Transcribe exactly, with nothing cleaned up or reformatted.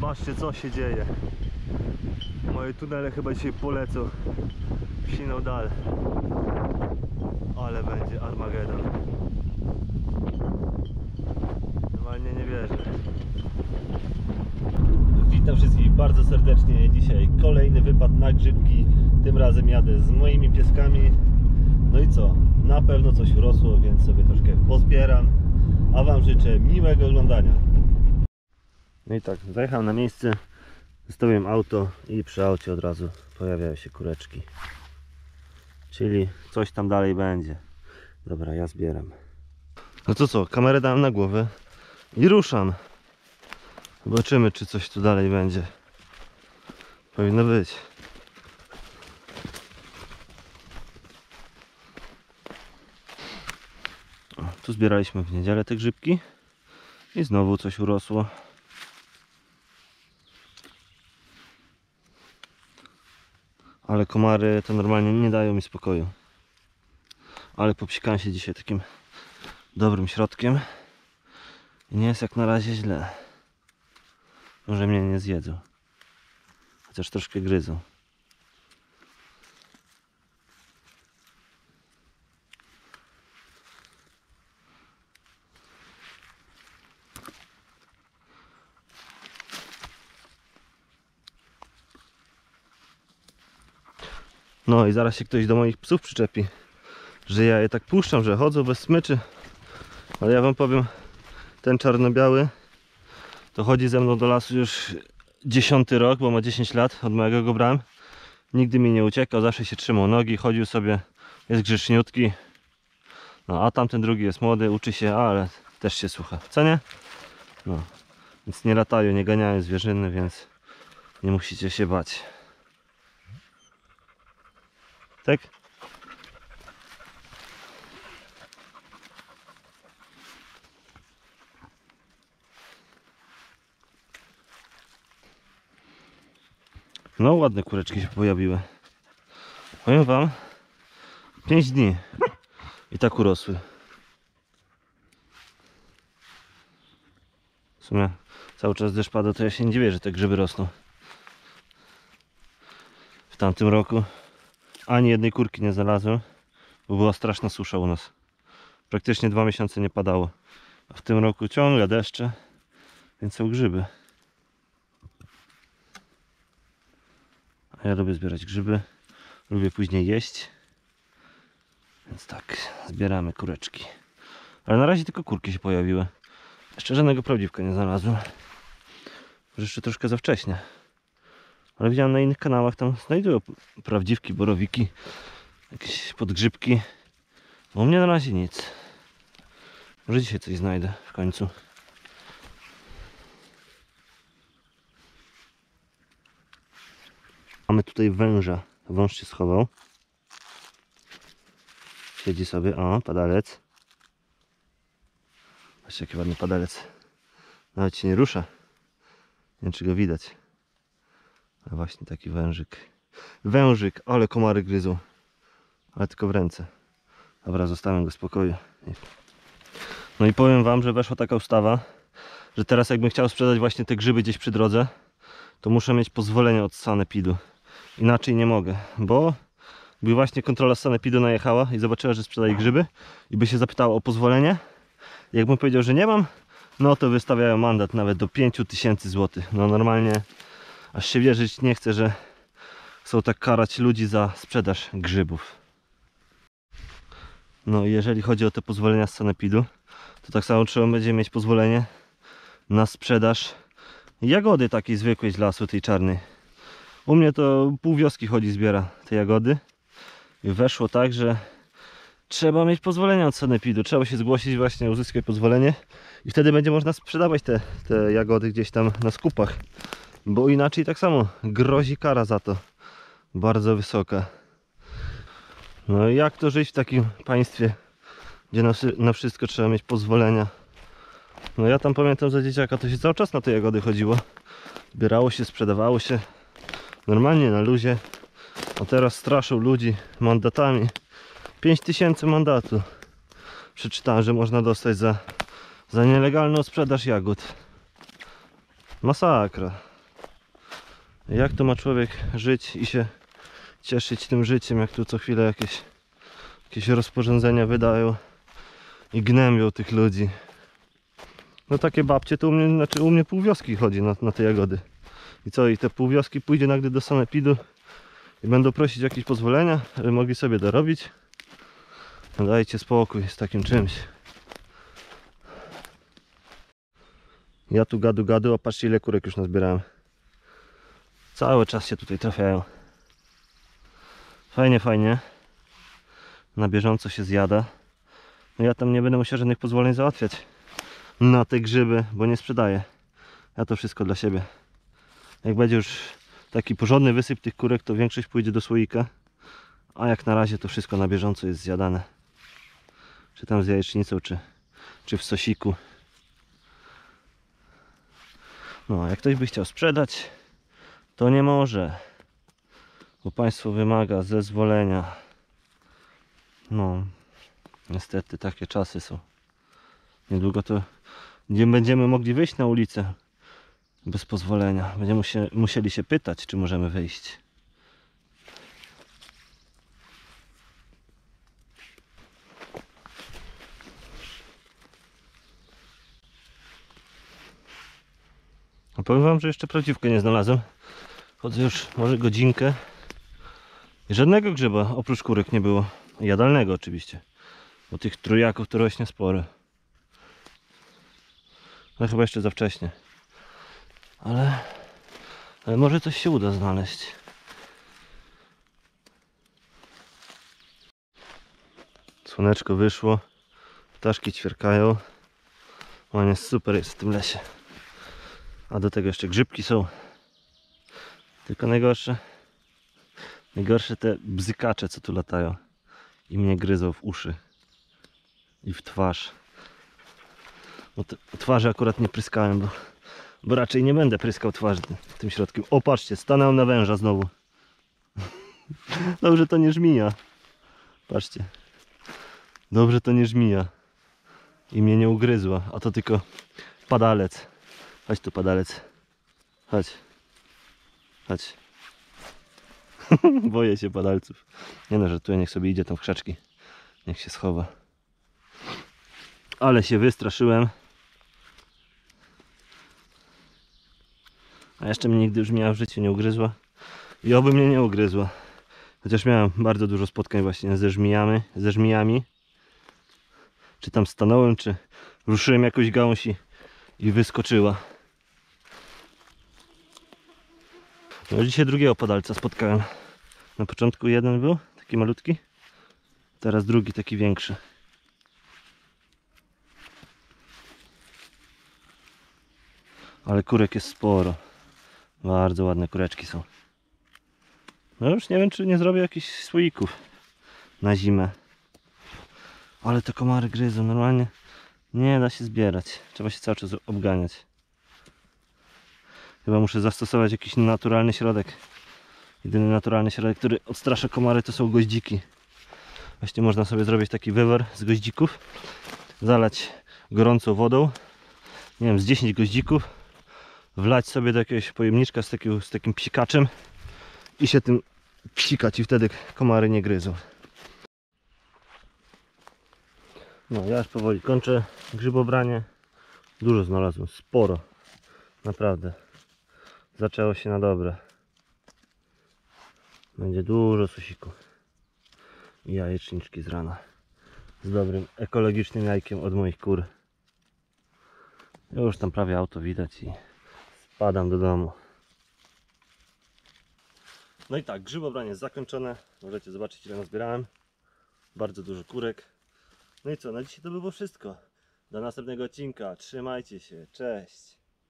Patrzcie, co się dzieje. Moje tunele chyba dzisiaj polecą w siną dal. Ale będzie Armagedon. Normalnie nie wierzę. Witam wszystkich bardzo serdecznie. Dzisiaj kolejny wypad na grzybki. Tym razem jadę z moimi pieskami. No i co? Na pewno coś urosło, więc sobie troszkę pozbieram. A wam życzę miłego oglądania. No i tak, zajechałem na miejsce, zostawiłem auto i przy aucie od razu pojawiają się kureczki. Czyli coś tam dalej będzie. Dobra, ja zbieram. No to co, kamerę dałem na głowę i ruszam. Zobaczymy, czy coś tu dalej będzie. Powinno być. O, tu zbieraliśmy w niedzielę te grzybki i znowu coś urosło. Ale komary to normalnie nie dają mi spokoju. Ale popsikałem się dzisiaj takim dobrym środkiem i nie jest jak na razie źle. Może mnie nie zjedzą. Chociaż troszkę gryzą. No i zaraz się ktoś do moich psów przyczepi, że ja je tak puszczam, że chodzą bez smyczy. Ale ja wam powiem, ten czarno-biały to chodzi ze mną do lasu już dziesiąty rok, bo ma dziesięć lat, od mojego go brałem. Nigdy mi nie uciekał, zawsze się trzymał nogi, chodził sobie, jest grzeczniutki. No a tamten drugi jest młody, uczy się, ale też się słucha, co nie? No, więc nie latają, nie ganiają zwierzyny, więc nie musicie się bać. Tak? No ładne kureczki się pojawiły. Powiem wam, pięć dni i tak urosły. W sumie cały czas deszcz pada, to ja się nie dziwię, że te grzyby rosną. W tamtym roku ani jednej kurki nie znalazłem, bo była straszna susza u nas. Praktycznie dwa miesiące nie padało. A w tym roku ciągle deszcze, więc są grzyby. A ja lubię zbierać grzyby, lubię później jeść. Więc tak, zbieramy kureczki. Ale na razie tylko kurki się pojawiły. Jeszcze żadnego prawdziwka nie znalazłem. Może jeszcze troszkę za wcześnie. Ale widziałem na innych kanałach, tam znajdują prawdziwki, borowiki, jakieś podgrzybki. U mnie na razie nic. Może dzisiaj coś znajdę w końcu. Mamy tutaj węża. Wąż się schował. Siedzi sobie, o, padalec. Patrzcie, jaki ładny padalec. Nawet się nie rusza. Nie wiem, czy go widać. A właśnie taki wężyk. Wężyk, ale komary gryzą. Ale tylko w ręce. Dobra, zostawiam go w spokoju. No i powiem wam, że weszła taka ustawa, że teraz jakbym chciał sprzedać właśnie te grzyby gdzieś przy drodze, to muszę mieć pozwolenie od sanepidu. Inaczej nie mogę, bo by właśnie kontrola z sanepidu najechała i zobaczyła, że sprzedaję grzyby i by się zapytała o pozwolenie. Jakbym powiedział, że nie mam, no to wystawiają mandat nawet do pięciu tysięcy złotych. No normalnie aż się wierzyć nie chcę, że chcą tak karać ludzi za sprzedaż grzybów. No i jeżeli chodzi o te pozwolenia z sanepidu, to tak samo trzeba będzie mieć pozwolenie na sprzedaż jagody takiej zwykłej z lasu, tej czarnej. U mnie to pół wioski chodzi, zbiera te jagody. I weszło tak, że trzeba mieć pozwolenie od sanepidu. Trzeba się zgłosić, właśnie uzyskać pozwolenie i wtedy będzie można sprzedawać te, te jagody gdzieś tam na skupach. Bo inaczej tak samo grozi kara za to. Bardzo wysoka. No i jak to żyć w takim państwie, gdzie na, na wszystko trzeba mieć pozwolenia? No ja tam pamiętam, za dzieciaka to się cały czas na te jagody chodziło. Zbierało się, sprzedawało się. Normalnie na luzie. A teraz straszą ludzi mandatami. pięć tysięcy mandatu. Przeczytałem, że można dostać za, za nielegalną sprzedaż jagód. Masakra. Jak to ma człowiek żyć i się cieszyć tym życiem, jak tu co chwilę jakieś, jakieś rozporządzenia wydają i gnębią tych ludzi. No takie babcie to u mnie, znaczy u mnie pół wioski chodzi na, na te jagody. I co, i te pół wioski pójdzie nagle do sanepidu i będą prosić jakieś pozwolenia, żeby mogli sobie dorobić. No dajcie spokój z takim czymś. Ja tu gadu gadu, a patrzcie ile kurek już nazbierałem. Cały czas się tutaj trafiają. Fajnie, fajnie. Na bieżąco się zjada. No ja tam nie będę musiał żadnych pozwoleń załatwiać na te grzyby, bo nie sprzedaję. Ja to wszystko dla siebie. Jak będzie już taki porządny wysyp tych kurek, to większość pójdzie do słoika. A jak na razie to wszystko na bieżąco jest zjadane. Czy tam z jajecznicą, czy, czy w sosiku. No, jak ktoś by chciał sprzedać, to nie może. Bo państwo wymaga zezwolenia. No, niestety takie czasy są. Niedługo to nie będziemy mogli wyjść na ulicę bez pozwolenia. Będziemy się, musieli się pytać, czy możemy wyjść. A powiem wam, że jeszcze prawdziwkę nie znalazłem. Chodzę już może godzinkę i żadnego grzyba oprócz kurek nie było. Jadalnego oczywiście, bo tych trójaków to rośnie sporo. Ale chyba jeszcze za wcześnie. Ale, ale może coś się uda znaleźć. Słoneczko wyszło, ptaszki ćwierkają. O, nie, super jest w tym lesie. A do tego jeszcze grzybki są. Tylko najgorsze, najgorsze te bzykacze, co tu latają i mnie gryzą w uszy i w twarz. Bo te twarzy akurat nie pryskałem, bo, bo raczej nie będę pryskał twarzy tym środkiem. O, patrzcie, stanąłem na węża znowu. Dobrze to nie żmija. Patrzcie. Dobrze to nie żmija. I mnie nie ugryzła, a to tylko padalec. Chodź tu, padalec. Chodź. Chodź. Boję się padalców. Nie no, żartuję, niech sobie idzie tam w krzaczki. Niech się schowa. Ale się wystraszyłem. A jeszcze mnie nigdy już miała w życiu nie ugryzła. I oby mnie nie ugryzła. Chociaż miałem bardzo dużo spotkań właśnie ze żmijami. Ze żmijami. Czy tam stanąłem, czy ruszyłem jakąś gałąź i, i wyskoczyła. No dzisiaj drugiego padalca spotkałem. Na początku jeden był, taki malutki. Teraz drugi, taki większy. Ale kurek jest sporo. Bardzo ładne kureczki są. No już nie wiem, czy nie zrobię jakichś słoików na zimę. Ale te komary gryzą, normalnie nie da się zbierać. Trzeba się cały czas obganiać. Chyba muszę zastosować jakiś naturalny środek. Jedyny naturalny środek, który odstrasza komary, to są goździki. Właśnie można sobie zrobić taki wywar z goździków. Zalać gorącą wodą. Nie wiem, z dziesięć goździków. Wlać sobie do jakiegoś pojemniczka z, takiego, z takim psikaczem. I się tym psikać i wtedy komary nie gryzą. No, ja już powoli kończę grzybobranie. Dużo znalazłem, sporo. Naprawdę. Zaczęło się na dobre. Będzie dużo sosiku. I jajeczniczki z rana. Z dobrym, ekologicznym jajkiem od moich kur. Już tam prawie auto widać i spadam do domu. No i tak, grzybobranie jest zakończone. Możecie zobaczyć, ile nazbierałem. Bardzo dużo kurek. No i co, na dzisiaj to by było wszystko. Do następnego odcinka. Trzymajcie się. Cześć.